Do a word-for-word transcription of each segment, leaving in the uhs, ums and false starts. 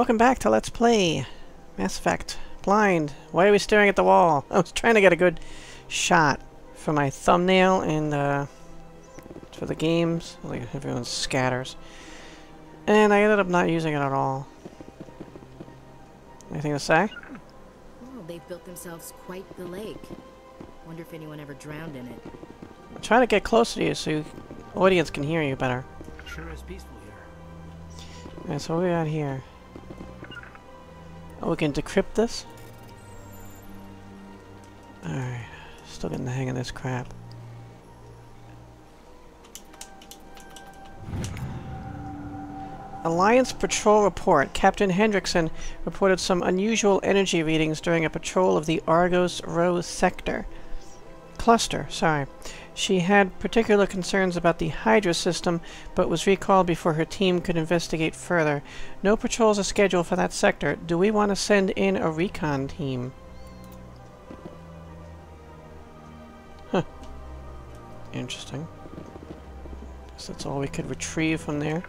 welcome back to Let's Play Mass Effect. Blind. Why are we staring at the wall? I was trying to get a good shot for my thumbnail and uh, for the games. Like everyone scatters. And I ended up not using it at all. Anything to say? Well, they've built themselves quite the lake. Wonder if anyone ever drowned in it. I'm trying to get closer to you so the audience can hear you better. Sure is peaceful here. Alright, so what we got here? Oh, we can decrypt this? Alright. Still getting the hang of this crap. Alliance Patrol Report. Captain Hendrickson reported some unusual energy readings during a patrol of the Argos Row sector. Cluster, sorry. She had particular concerns about the Hydra system, but was recalled before her team could investigate further. No patrols are scheduled for that sector. Do we want to send in a recon team? Huh. Interesting. Guess that's all we could retrieve from there.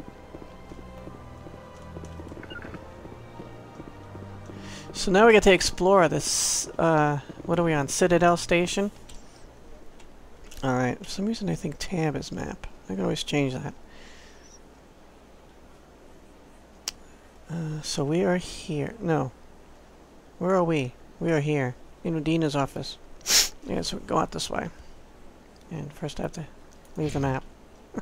So now we get to explore this, uh, what are we on? Citadel Station? Alright, for some reason I think tab is map. I can always change that. Uh, so we are here. No. Where are we? We are here. In Udina's office. Yeah, so we go out this way. And first I have to leave the map.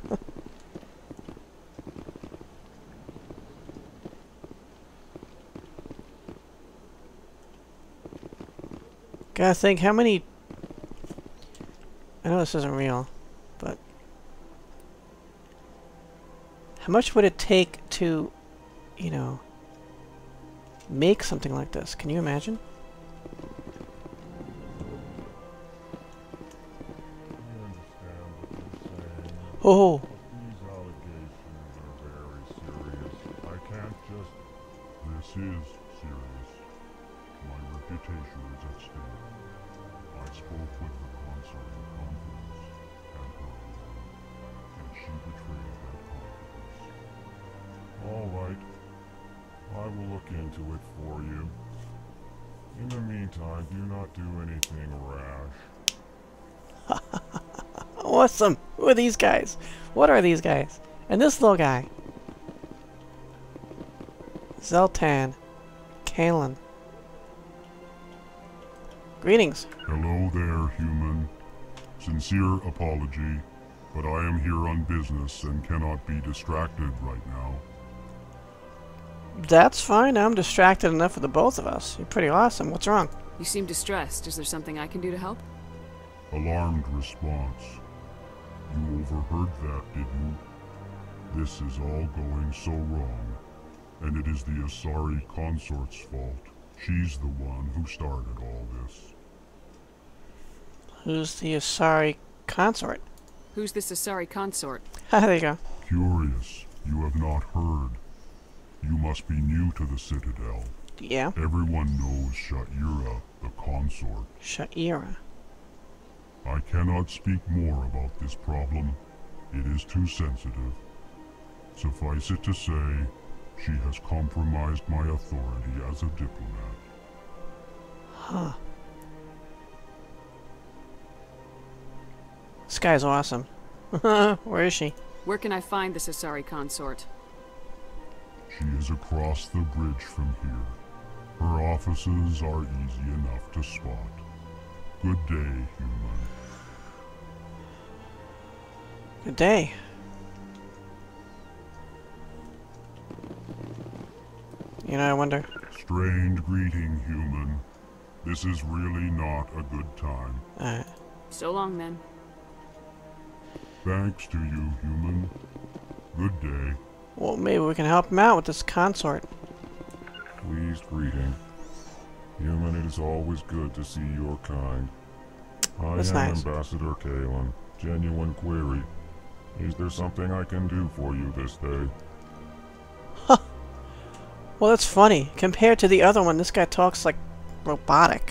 Gotta think, how many... I know this isn't real, but... How much would it take to, you know, make something like this? Can you imagine? Oh! These allegations are very serious. I can't just... This is serious. My reputation is at stake. I spoke with the consort of confidence and her alone, and she betrayed that confidence. All right. I will look into it for you. In the meantime, do not do anything rash. Awesome! Who are these guys? What are these guys? And this little guy. Zeltan. Kalen. Greetings. Hello there, human. Sincere apology, but I am here on business and cannot be distracted right now. That's fine. I'm distracted enough for the both of us. You're pretty awesome. What's wrong? You seem distressed. Is there something I can do to help? Alarmed response. You overheard that, did you? This is all going so wrong, and it is the Asari consort's fault. She's the one who started all this. Who's the Asari consort? Who's this Asari consort? Ah, there you go. Curious, you have not heard. You must be new to the Citadel. Yeah. Everyone knows Sha'ira, the consort. Sha'ira. I cannot speak more about this problem. It is too sensitive. Suffice it to say, she has compromised my authority as a diplomat. Huh. This guy's awesome. Where is she? Where can I find this Asari consort? She is across the bridge from here. Her offices are easy enough to spot. Good day, human. Good day. You know, I wonder... Strange greeting, human. This is really not a good time. Alright. So long, then. Thanks to you, human. Good day. Well, maybe we can help him out with this consort. Pleased greeting. Human, it is always good to see your kind. I That's am nice. Ambassador Kalen. Genuine query. Is there something I can do for you this day? Huh. Well, that's funny. Compared to the other one, this guy talks like robotic.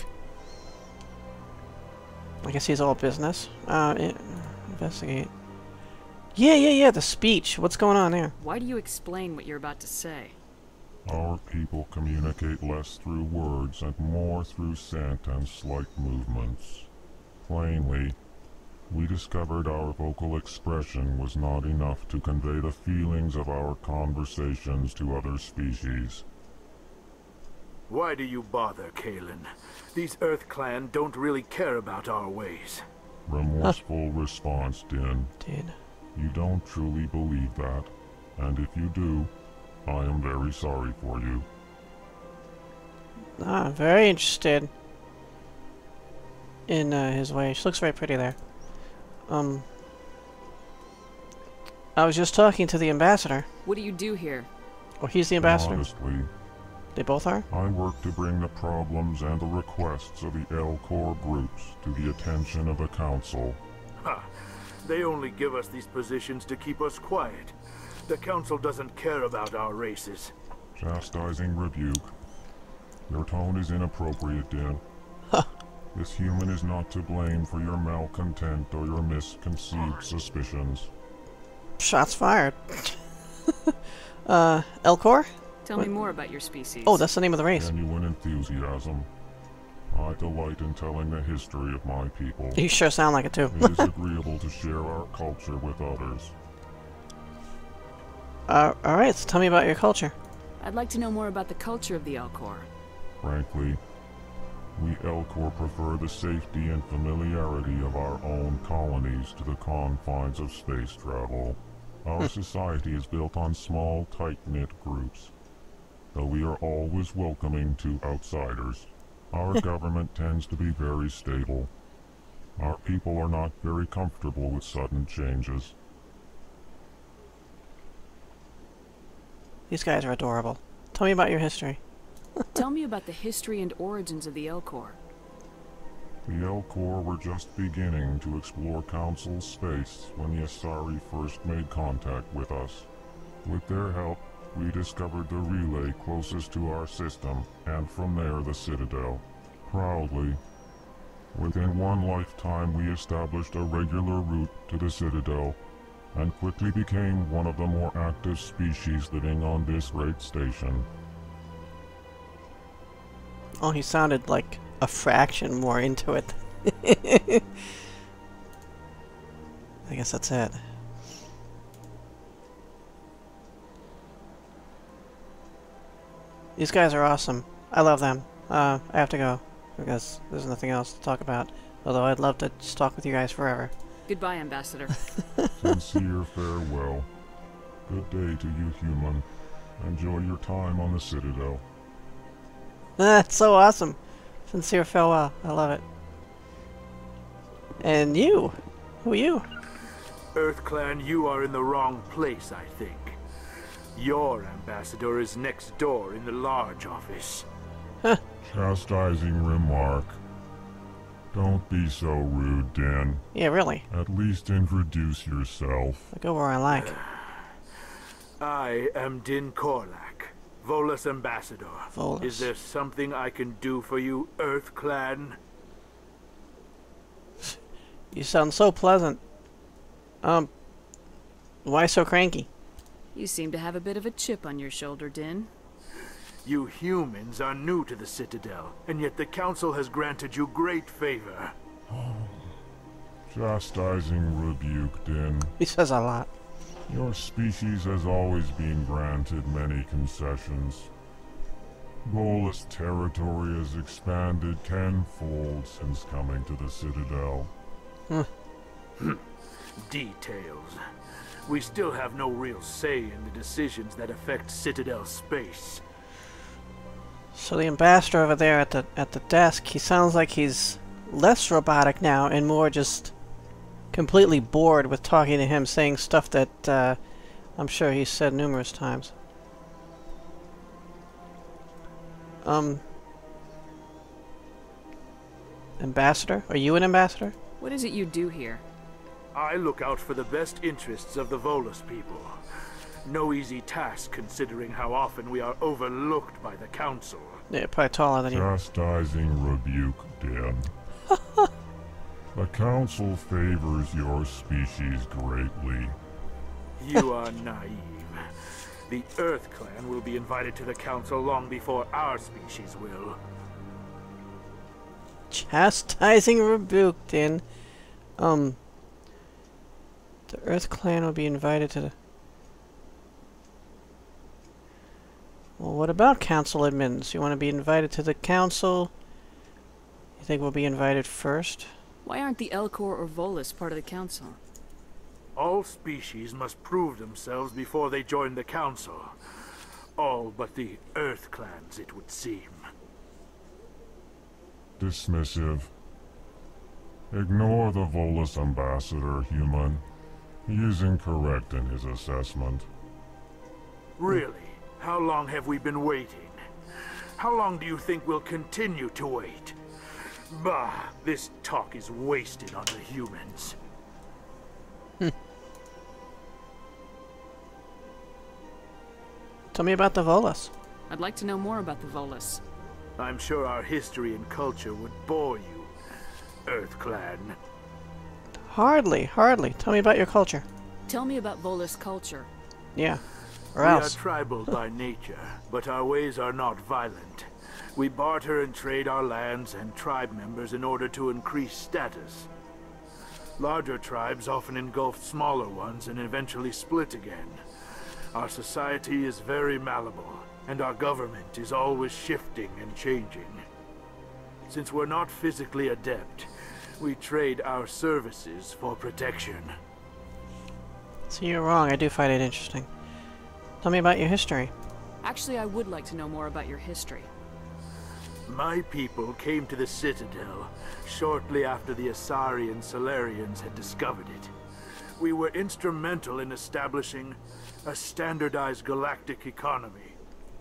I guess he's all business. Uh, i- investigate. Yeah, yeah, yeah, the speech. What's going on there? Why do you explain what you're about to say? Our people communicate less through words and more through scent and slight movements. Plainly, we discovered our vocal expression was not enough to convey the feelings of our conversations to other species. Why do you bother, Kalen? These Earth Clan don't really care about our ways. Remorseful response, Din. Din. You don't truly believe that, and if you do, I am very sorry for you. Ah, very interested in uh, his way. She looks very pretty there. Um, I was just talking to the ambassador. What do you do here? Oh, he's the ambassador? Honestly, They both are? I work to bring the problems and the requests of the Elcor groups to the attention of the Council. Ha! They only give us these positions to keep us quiet. The Council doesn't care about our races. Chastising Rebuke. Your tone is inappropriate, Din. Huh. This human is not to blame for your malcontent or your misconceived suspicions. Shots fired. uh, Elcor? Tell What? me more about your species. Oh, that's the name of the race. Genuine enthusiasm. I delight in telling the history of my people. You sure sound like it too. It is agreeable to share our culture with others. Uh, alright, so tell me about your culture. I'd like to know more about the culture of the Elcor. Frankly, we Elcor prefer the safety and familiarity of our own colonies to the confines of space travel. Our society is built on small, tight-knit groups, though we are always welcoming to outsiders. Our government tends to be very stable. Our people are not very comfortable with sudden changes. These guys are adorable. Tell me about your history. Tell me about the history and origins of the Elcor. The Elcor were just beginning to explore Council space when the Asari first made contact with us. With their help, we discovered the relay closest to our system, and from there the Citadel. Proudly, within one lifetime we established a regular route to the Citadel, and quickly became one of the more active species living on this great station. Oh, he sounded like a fraction more into it. I guess that's it. These guys are awesome. I love them. Uh, I have to go, because there's nothing else to talk about. Although I'd love to just talk with you guys forever. Goodbye, Ambassador. Sincere farewell. Good day to you, human. Enjoy your time on the Citadel. That's so awesome. Sincere farewell. I love it. And you? Who are you? Earth Clan, you are in the wrong place, I think. Your ambassador is next door in the large office. Chastising remark. Don't be so rude, Dan. Yeah, really. At least introduce yourself. I go where I like. I am Din Korlak, Volus ambassador. Volus. Is there something I can do for you, Earth Clan? You sound so pleasant. Um, why so cranky? You seem to have a bit of a chip on your shoulder, Din. You humans are new to the Citadel, and yet the Council has granted you great favor. Chastising Rebuke, Din. He says a lot. Your species has always been granted many concessions. Volus territory has expanded tenfold since coming to the Citadel. Hmm. Details. We still have no real say in the decisions that affect Citadel space. So the ambassador over there at the at the desk, he sounds like he's less robotic now and more just completely bored with talking to him, saying stuff that uh, I'm sure he's said numerous times. Um, ambassador? Are you an ambassador? What is it you do here? I look out for the best interests of the Volus people. No easy task considering how often we are overlooked by the Council. Yeah, probably taller than you. Chastising Rebuke, Dan. The Council favors your species greatly. You are naive. The Earth Clan will be invited to the council long before our species will. Chastising Rebuke, in. Um. The Earth Clan will be invited to the... Well, what about council admins? You want to be invited to the council? You think we'll be invited first? Why aren't the Elcor or Volus part of the council? All species must prove themselves before they join the council. All but the Earth Clans, it would seem. Dismissive. Ignore the Volus ambassador, human. He is incorrect in his assessment. Really? How long have we been waiting? How long do you think we'll continue to wait? Bah, this talk is wasted on the humans. Hmm. Tell me about the Volus. I'd like to know more about the Volus. I'm sure our history and culture would bore you, Earth Clan. Hardly, hardly. Tell me about your culture. Tell me about Volus culture. Yeah, or we else. are tribal by nature, but our ways are not violent. We barter and trade our lands and tribe members in order to increase status. Larger tribes often engulf smaller ones and eventually split again. Our society is very malleable, and our government is always shifting and changing. Since we're not physically adept, we trade our services for protection. So you're wrong, I do find it interesting. Tell me about your history. Actually, I would like to know more about your history. My people came to the Citadel shortly after the Asari and Solarians had discovered it. We were instrumental in establishing a standardized galactic economy.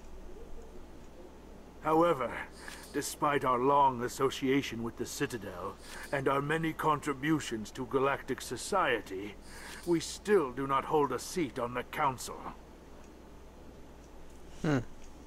However, despite our long association with the Citadel and our many contributions to galactic society, we still do not hold a seat on the council. Hmm.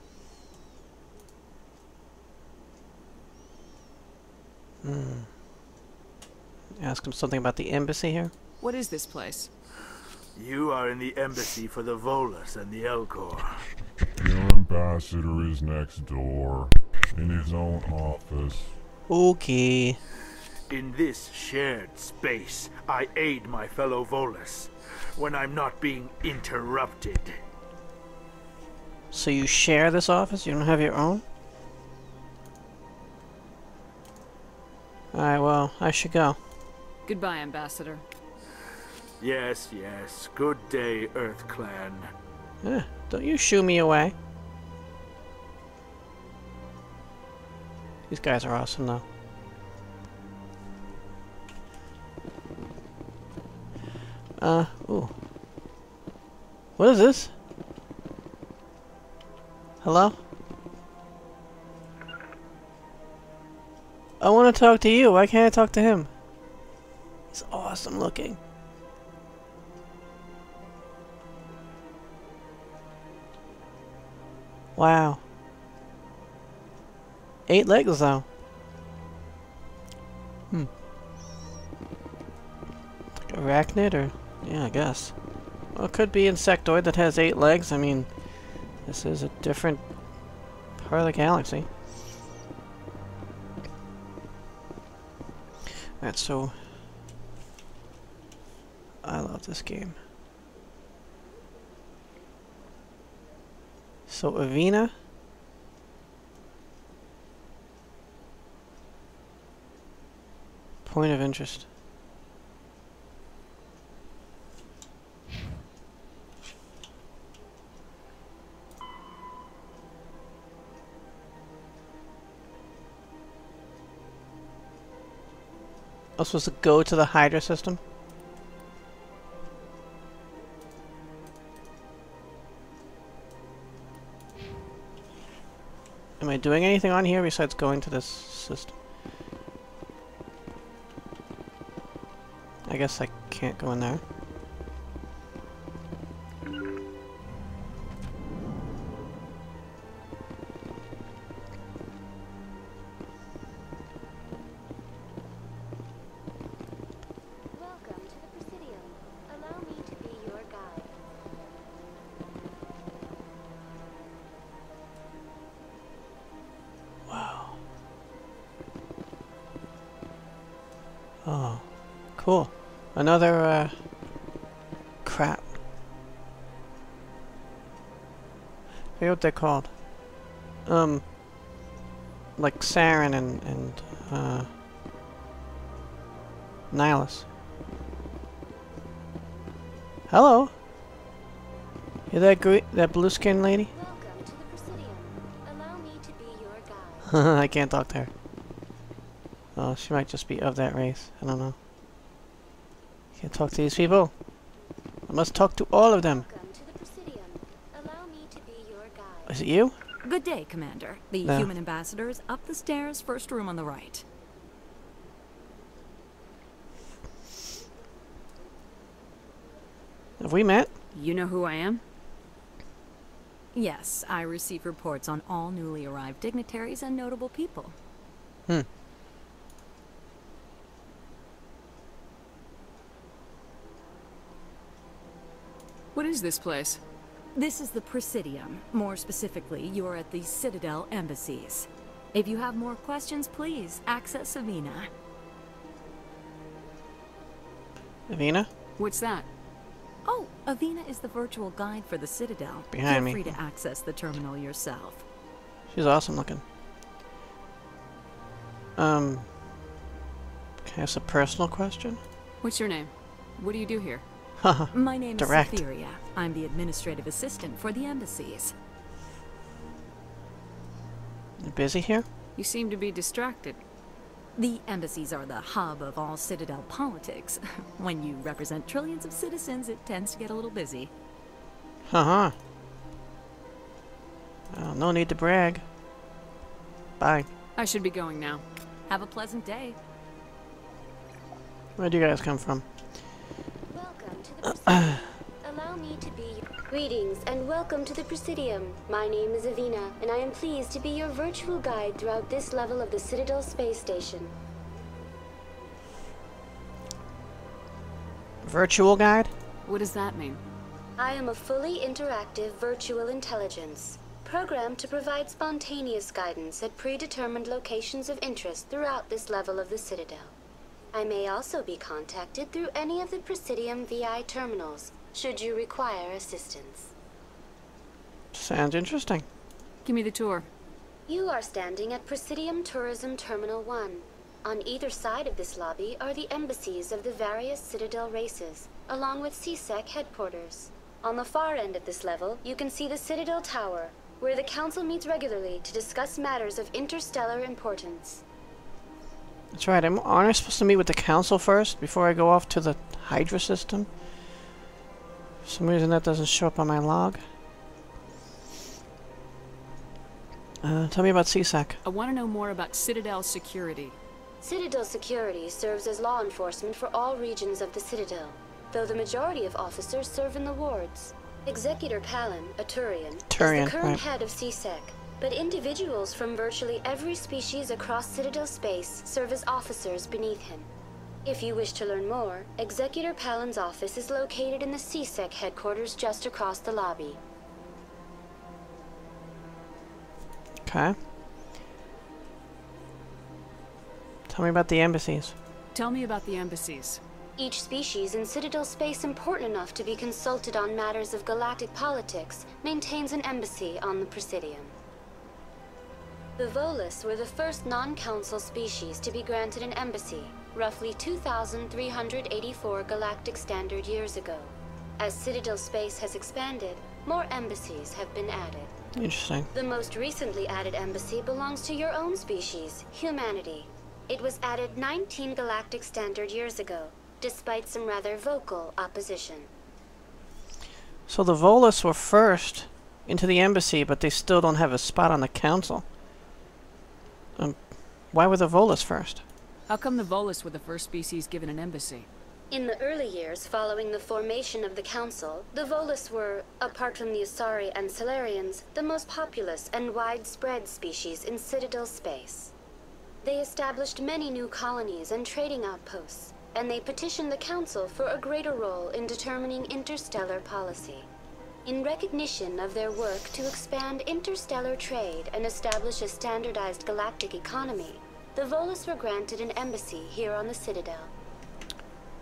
Hmm. Ask him something about the embassy here. What is this place? You are in the embassy for the Volus and the Elcor. Your ambassador is next door, in his own office. Okay. In this shared space, I aid my fellow Volus when I'm not being interrupted. So you share this office? You don't have your own? Alright, well, I should go. Goodbye, Ambassador. Yes, yes. Good day, Earth Clan. Eh, don't you shoo me away. These guys are awesome, though. Uh, ooh. What is this? Hello? I want to talk to you. Why can't I talk to him? He's awesome looking. Wow. Eight legs, though. Hmm. Like arachnid, or... yeah, I guess. Well, it could be insectoid that has eight legs. I mean, this is a different part of the galaxy. Alright, so... I love this game. So, Avina... Point of interest. I was supposed to go to the Hydra system? Am I doing anything on here besides going to this system? I guess I can't go in there. Welcome to the Presidium. Allow me to be your guide. Cool. Another, uh... crap. I forget what they're called. Um... Like Saren and, and, uh... Nihilus. Hello? You that gre that blue skin lady? Welcome to the Presidium. Allow me to be your guide. I can't talk to her. Oh, she might just be of that race. I don't know. Can't talk to these people. I must talk to all of them. Welcome to the Presidium. Allow me to be your guide. Is it you? Good day, Commander. The No. human ambassador is up the stairs, first room on the right. Have we met? You know who I am? Yes, I receive reports on all newly arrived dignitaries and notable people. Hmm. What is this place? This is the Presidium. More specifically, you are at the Citadel embassies. If you have more questions, please access Avina. Avina? What's that? Oh, Avina is the virtual guide for the Citadel. Behind Feel me. free to access the terminal yourself. She's awesome looking. Um... Can I ask a personal question? What's your name? What do you do here? Haha. My name Direct. is Cytheria. I'm the administrative assistant for the embassies. You busy here? You seem to be distracted. The embassies are the hub of all Citadel politics. When you represent trillions of citizens, it tends to get a little busy. Haha. Well, no need to brag. Bye. I should be going now. Have a pleasant day. Where'd you guys come from? Welcome to the Presidium. Allow me to be your... Greetings and welcome to the Presidium. My name is Avina, and I am pleased to be your virtual guide throughout this level of the Citadel Space Station. Virtual guide? What does that mean? I am a fully interactive virtual intelligence, programmed to provide spontaneous guidance at predetermined locations of interest throughout this level of the Citadel. I may also be contacted through any of the Presidium V I terminals, should you require assistance. Sounds interesting. Give me the tour. You are standing at Presidium Tourism Terminal one. On either side of this lobby are the embassies of the various Citadel races, along with C SEC headquarters. On the far end of this level, you can see the Citadel Tower, where the Council meets regularly to discuss matters of interstellar importance. That's right. I'm, aren't I supposed to meet with the council first before I go off to the Hydra system? For some reason that doesn't show up on my log. Uh, tell me about C SEC. I want to know more about Citadel security. Citadel Security serves as law enforcement for all regions of the Citadel, though the majority of officers serve in the wards. Executor Palin, a Turian, Turian, is the current right. head of C SEC, but individuals from virtually every species across Citadel space serve as officers beneath him. If you wish to learn more, Executor Palin's office is located in the C SEC headquarters just across the lobby. Okay. Tell me about the embassies. Tell me about the embassies. Each species in Citadel space important enough to be consulted on matters of galactic politics maintains an embassy on the Presidium. The Volus were the first non-council species to be granted an embassy, roughly two thousand three hundred eighty-four galactic standard years ago. As Citadel space has expanded, more embassies have been added. Interesting. The most recently added embassy belongs to your own species, humanity. It was added nineteen galactic standard years ago, despite some rather vocal opposition. So the Volus were first into the embassy, but they still don't have a spot on the council. Um, why were the Volus first? How come the Volus were the first species given an embassy? In the early years following the formation of the Council, the Volus were, apart from the Asari and Solarians, the most populous and widespread species in Citadel space. They established many new colonies and trading outposts, and they petitioned the Council for a greater role in determining interstellar policy. In recognition of their work to expand interstellar trade and establish a standardized galactic economy, the Volus were granted an embassy here on the Citadel.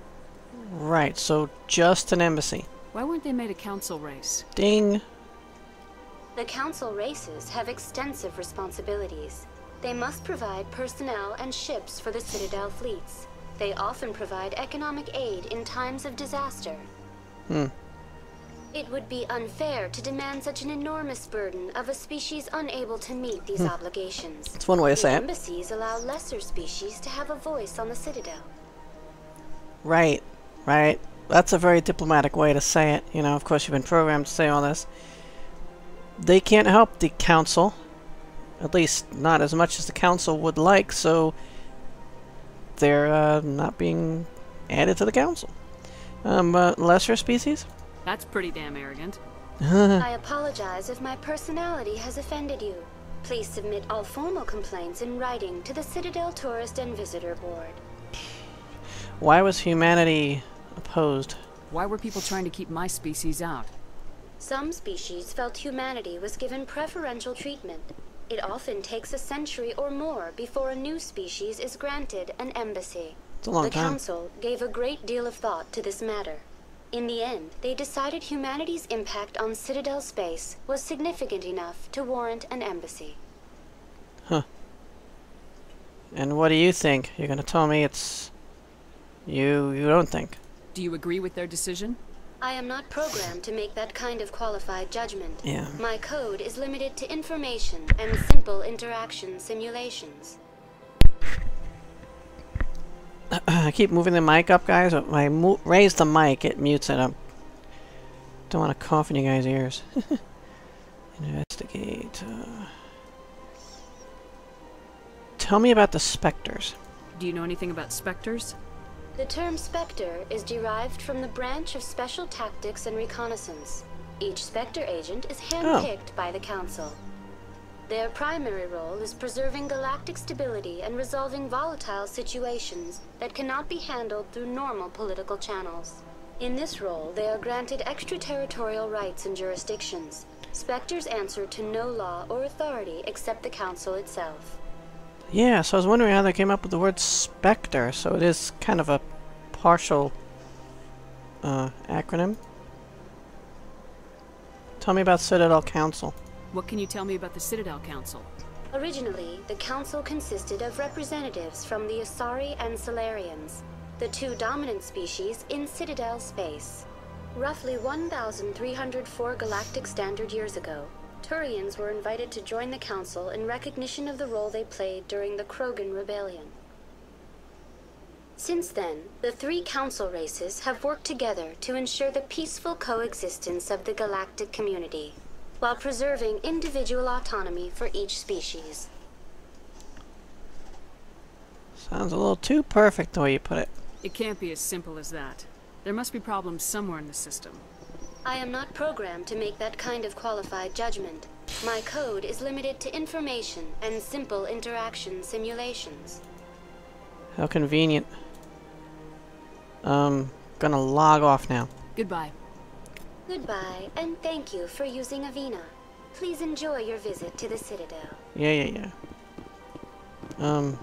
Right, so just an embassy. Why weren't they made a council race? Ding. The council races have extensive responsibilities. They must provide personnel and ships for the Citadel fleets. They often provide economic aid in times of disaster. Hmm. It would be unfair to demand such an enormous burden of a species unable to meet these obligations. That's one way to The say it. embassies allow lesser species to have a voice on the Citadel. Right, right. That's a very diplomatic way to say it. You know, of course you've been programmed to say all this. They can't help the council. At least not as much as the council would like, so they're uh, not being added to the council. Um, uh, lesser species? That's pretty damn arrogant. I apologize if my personality has offended you. Please submit all formal complaints in writing to the Citadel Tourist and Visitor Board. Why was humanity opposed? Why were people trying to keep my species out? Some species felt humanity was given preferential treatment. It often takes a century or more before a new species is granted an embassy. It's a long the time. Council gave a great deal of thought to this matter. In the end, they decided humanity's impact on Citadel space was significant enough to warrant an embassy. Huh. And what do you think? You're gonna tell me it's... You, you don't think? Do you agree with their decision? I am not programmed to make that kind of qualified judgment. Yeah. My code is limited to information and simple interaction simulations. I keep moving the mic up, guys. When I mo raise the mic, it mutes it up. Don't want to cough in you guys' ears. Investigate. Uh... Tell me about the specters. Do you know anything about specters? The term Spectre is derived from the branch of Special Tactics and Reconnaissance. Each Spectre agent is handpicked oh. by the Council. Their primary role is preserving galactic stability and resolving volatile situations that cannot be handled through normal political channels. In this role, they are granted extraterritorial rights and jurisdictions. Spectres answer to no law or authority except the Council itself. Yeah, so I was wondering how they came up with the word Spectre, so it is kind of a partial uh, acronym. Tell me about Citadel Council. What can you tell me about the Citadel Council? Originally, the Council consisted of representatives from the Asari and Salarians, the two dominant species in Citadel space. Roughly one thousand three hundred four galactic standard years ago, Turians were invited to join the Council in recognition of the role they played during the Krogan Rebellion. Since then, the three Council races have worked together to ensure the peaceful coexistence of the galactic community, while preserving individual autonomy for each species. Sounds a little too perfect the way you put it. It can't be as simple as that. There must be problems somewhere in the system. I am not programmed to make that kind of qualified judgment. My code is limited to information and simple interaction simulations. How convenient. Um, gonna log off now. Goodbye. Goodbye, and thank you for using Avina. Please enjoy your visit to the Citadel. Yeah, yeah, yeah. Um...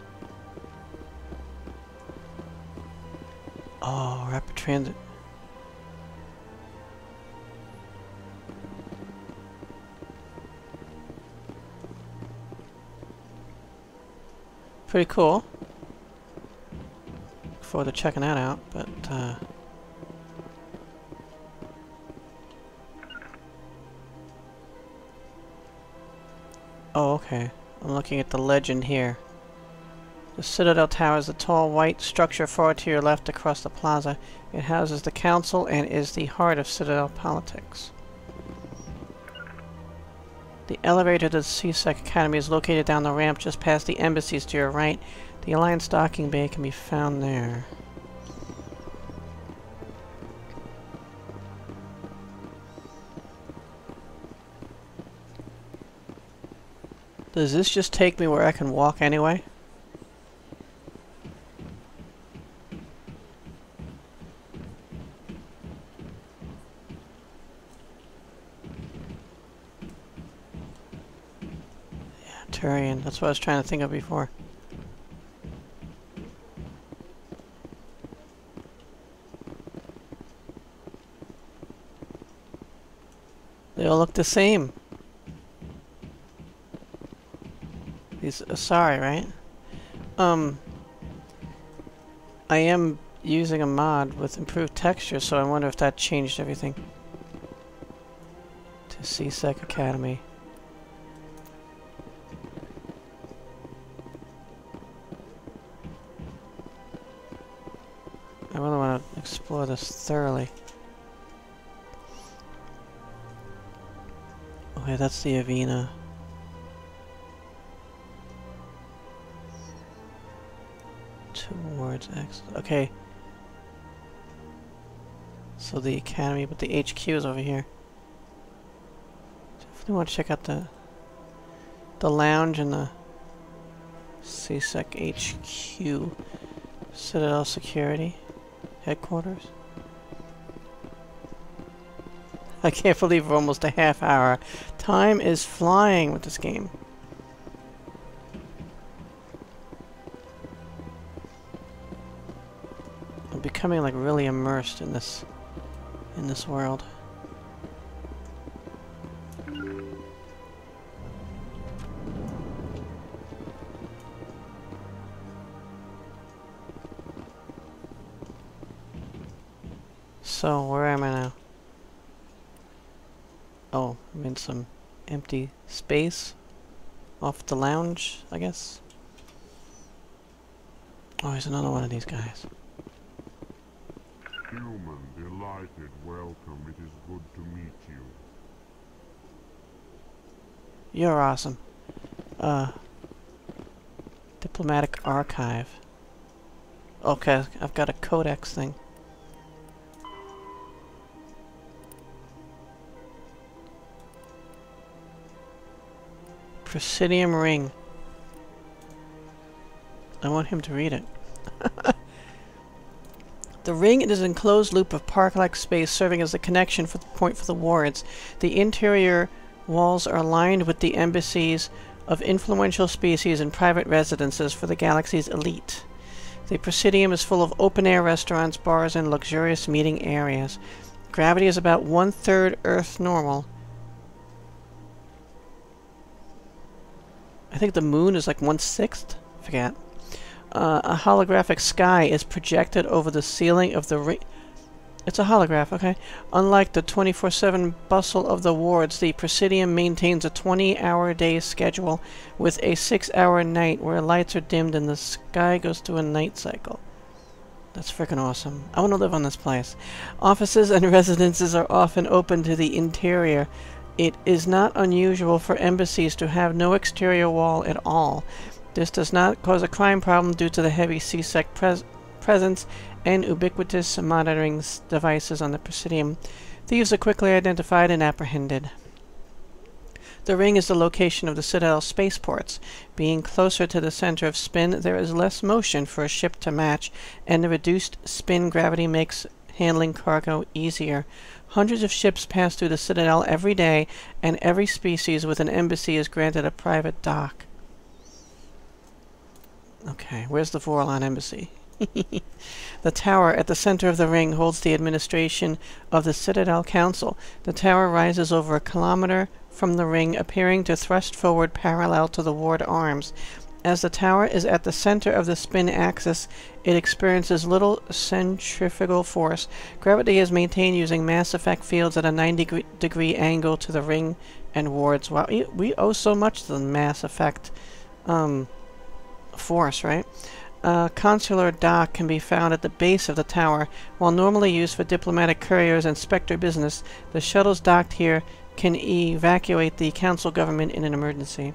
Oh, rapid transit. Pretty cool. Look forward to checking that out, but uh oh, okay. I'm looking at the legend here. The Citadel Tower is a tall white structure far to your left across the plaza. It houses the Council and is the heart of Citadel politics. The elevator to the C SEC Academy is located down the ramp just past the embassies to your right. The Alliance docking bay can be found there. Does this just take me where I can walk anyway? Turian, that's what I was trying to think of before. all look the same. These uh, sorry, right? Um, I am using a mod with improved texture, so I wonder if that changed everything. To C SEC Academy. I really want to explore this thoroughly. Okay, that's the Avena. Towards X. Okay. So the Academy, but the H Q is over here. Definitely want to check out the the lounge and the C SEC H Q. Citadel Security Headquarters. I can't believe we're almost a half hour. Time is flying with this game. I'm becoming like really immersed in this in this world. So, where am I now? Oh, I'm in some empty space off the lounge, I guess. Oh, there's another one of these guys. Human, delighted, welcome. It is good to meet you. You're awesome. Uh, Diplomatic Archive. Okay, I've got a codex thing. Presidium Ring. I want him to read it. The ring is an enclosed loop of park-like space serving as the connection for the point for the wards. The interior walls are lined with the embassies of influential species and private residences for the galaxy's elite. The Presidium is full of open-air restaurants, bars, and luxurious meeting areas. Gravity is about one-third Earth normal. I think the moon is like one-sixth? Forget. Uh, a holographic sky is projected over the ceiling of the ring. It's a holograph, okay. Unlike the twenty-four seven bustle of the wards, the Presidium maintains a twenty-hour day schedule with a six-hour night where lights are dimmed and the sky goes through a night cycle. That's freaking awesome. I want to live on this place. Offices and residences are often open to the interior. It is not unusual for embassies to have no exterior wall at all. This does not cause a crime problem due to the heavy C SEC pres presence and ubiquitous monitoring devices on the Presidium. Thieves are quickly identified and apprehended. The ring is the location of the Citadel spaceports. Being closer to the center of spin, there is less motion for a ship to match, and the reduced spin gravity makes handling cargo easier. Hundreds of ships pass through the Citadel every day, and every species with an embassy is granted a private dock. Okay, where's the Vorlon embassy? The tower at the center of the ring holds the administration of the Citadel Council. The tower rises over a kilometer from the ring, appearing to thrust forward parallel to the ward arms. As the tower is at the center of the spin axis, it experiences little centrifugal force. Gravity is maintained using mass effect fields at a ninety degree angle to the ring and wards. Wow, we, we owe so much to the mass effect um, force, right? A consular dock can be found at the base of the tower. While normally used for diplomatic couriers and Spectre business, the shuttles docked here can evacuate the council government in an emergency.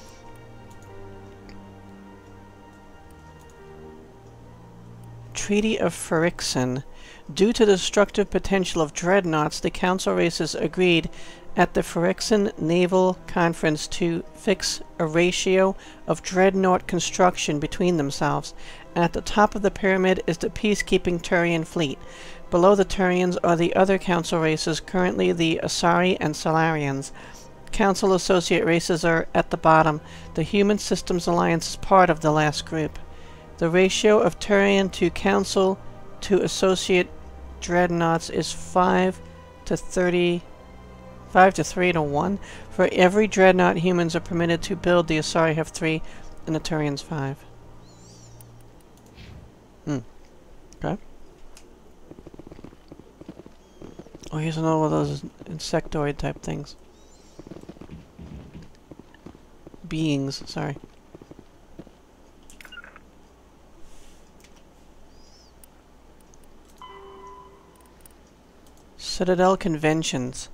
Treaty of Phyrexian. Due to the destructive potential of dreadnoughts, the council races agreed at the Phyrexian Naval Conference to fix a ratio of dreadnought construction between themselves. At the top of the pyramid is the peacekeeping Turian fleet. Below the Turians are the other council races, currently the Asari and Salarians. Council associate races are at the bottom. The Human Systems Alliance is part of the last group. The ratio of Turian to Council to Associate Dreadnoughts is five to thirty Five to three to one. For every dreadnought humans are permitted to build, the Asari have three, and the Turians five. Hmm. Okay. Oh, here's another one of those insectoid type things. Beings, sorry. Citadel conventions.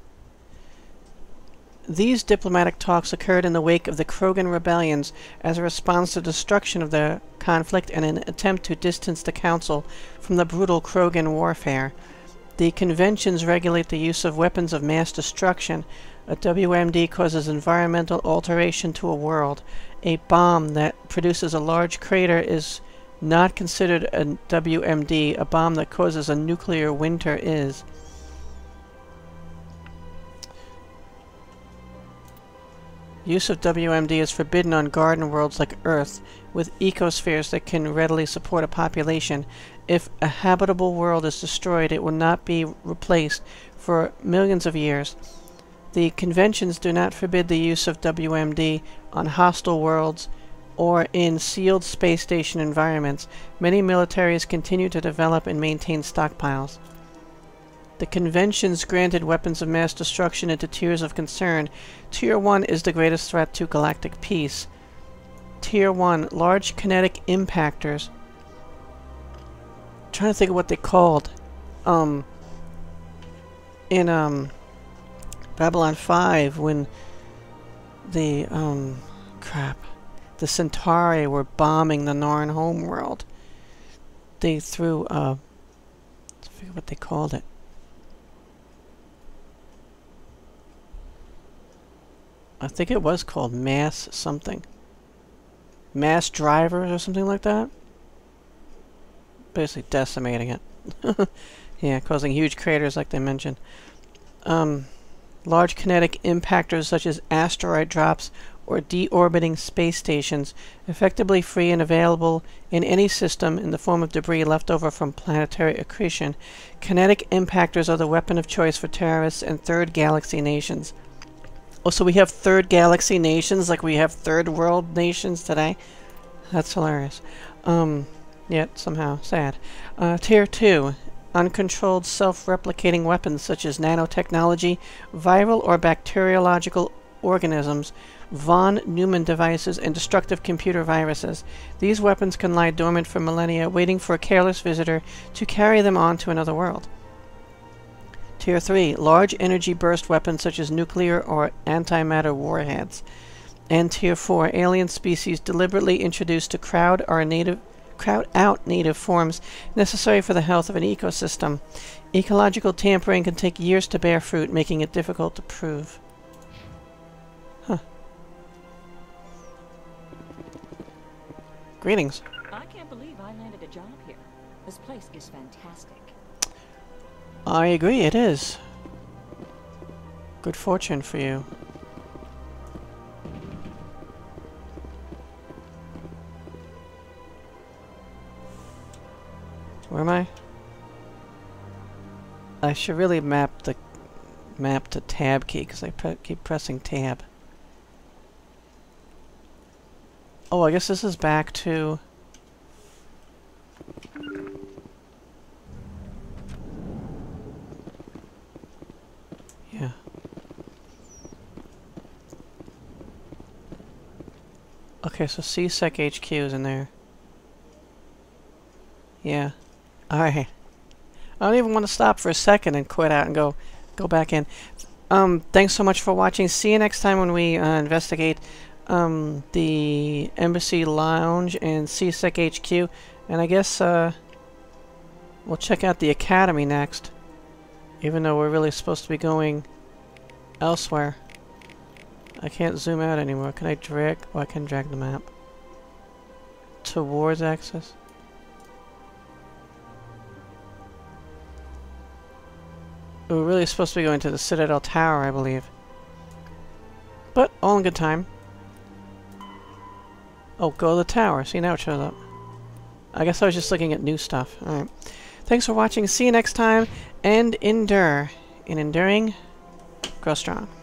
These diplomatic talks occurred in the wake of the Krogan rebellions as a response to destruction of the conflict and an attempt to distance the Council from the brutal Krogan warfare. The conventions regulate the use of weapons of mass destruction. A W M D causes environmental alteration to a world. A bomb that produces a large crater is not considered a W M D. A bomb that causes a nuclear winter is. Use of W M D is forbidden on garden worlds like Earth, with ecospheres that can readily support a population. If a habitable world is destroyed, it will not be replaced for millions of years. The conventions do not forbid the use of W M D on hostile worlds or in sealed space station environments. Many militaries continue to develop and maintain stockpiles. The conventions granted weapons of mass destruction into tiers of concern. Tier one is the greatest threat to galactic peace. Tier one, large kinetic impactors. I'm trying to think of what they called. Um, in um, Babylon five, when the, um, crap, the Centauri were bombing the Narn homeworld, they threw, uh, I forget what they called it. I think it was called mass something. Mass drivers or something like that. Basically decimating it. Yeah, causing huge craters like they mentioned. Um, large kinetic impactors such as asteroid drops or deorbiting space stations, effectively free and available in any system in the form of debris left over from planetary accretion. Kinetic impactors are the weapon of choice for terrorists and third galaxy nations. Oh, so we have third galaxy nations like we have third world nations today? That's hilarious. Um, yet somehow sad. Uh, tier two. Uncontrolled self-replicating weapons such as nanotechnology, viral or bacteriological organisms, von Neumann devices, and destructive computer viruses. These weapons can lie dormant for millennia, waiting for a careless visitor to carry them on to another world. Tier three. Large energy burst weapons such as nuclear or antimatter warheads. And Tier four. Alien species deliberately introduced to crowd our native crowd out native forms necessary for the health of an ecosystem. Ecological tampering can take years to bear fruit, making it difficult to prove. Huh. Greetings. I can't believe I landed a job here. This place is fantastic. I agree, it is. Good fortune for you. Where am I? I should really map the map to tab key because I pre keep pressing tab. Oh, I guess this is back to... Yeah. Okay, so C SEC H Q is in there. Yeah. Alright. I don't even want to stop for a second and quit out and go go back in. Um, thanks so much for watching. See you next time when we uh, investigate um, the Embassy Lounge and C SEC H Q. And I guess uh, we'll check out the Academy next. Even though we're really supposed to be going elsewhere. I can't zoom out anymore. Can I drag? Oh, I can drag the map. Towards access. We're really supposed to be going to the Citadel Tower, I believe. But, all in good time. Oh, go to the tower. See, now it shows up. I guess I was just looking at new stuff. Alright. Thanks for watching. See you next time. And endure. In enduring, Grow strong.